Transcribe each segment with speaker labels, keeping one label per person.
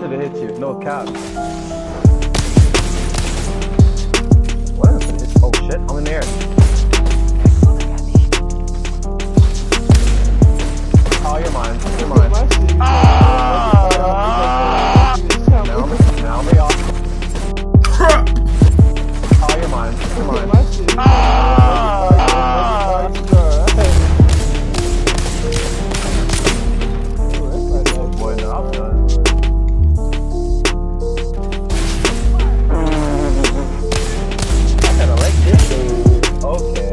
Speaker 1: should have hit you. No cap. What is this? Oh shit, I'm in the air. Oh, you're mine. You're mine. Now me off. Oh, you're mine. You're mine. Oh boy, now I'm done. I kinda like this. Okay.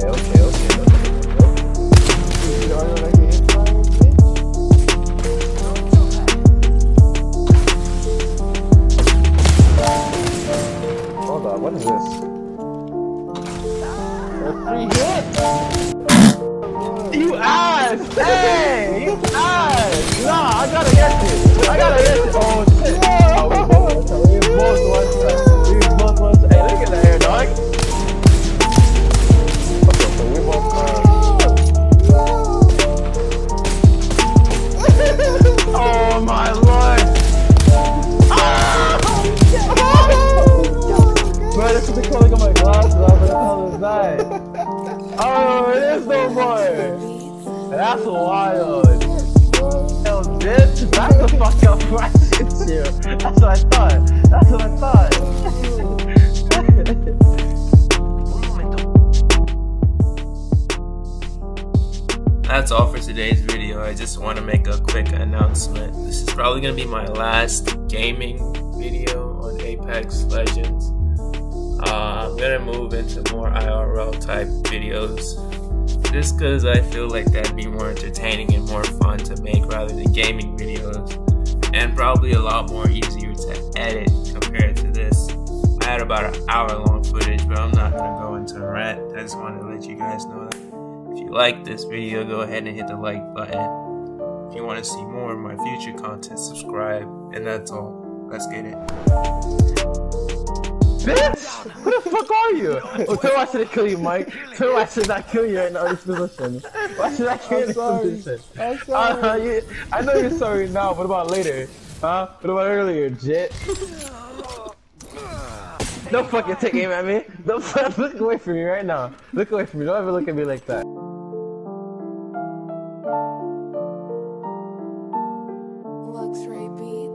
Speaker 1: Hold on, what is this? A free hit! You ass! Hey! You ass! Nah, I gotta get you! I gotta get you! Oh shit! Oh, we both one time. Hey, look at that hair, dog! Okay, so we both oh my lord! Bro, this is the color of my glasses. I was like, what the hell is that? Oh, it is no more. That's wild. Yo, bitch, that's the fuck up right here. That's what I thought. That's what I thought.
Speaker 2: That's all for today's video. I just want to make a quick announcement. This is probably going to be my last gaming video on Apex Legends. I'm gonna move into more IRL type videos just because I feel like that'd be more entertaining and more fun to make rather than gaming videos, and probably a lot more easier to edit compared to this. I had about an hour-long footage, but I'm not gonna go into a rant. I just wanted to let you guys know that if you like this video, go ahead and hit the like button. If you want to see more of my future content, subscribe, and that's all. Let's get it.
Speaker 1: Bitch! Who the fuck are you? Oh, tell me I shouldn't kill you, Mike. Tell me I should not kill you right now in this position. Why should I kill you in this position?
Speaker 3: I'm sorry.
Speaker 1: I know you're sorry now, what about later? Huh? What about earlier, Jit? Don't fucking take aim at me. Don't look away from me right now. Look away from me. Don't ever look at me like that.
Speaker 4: Luxray beat.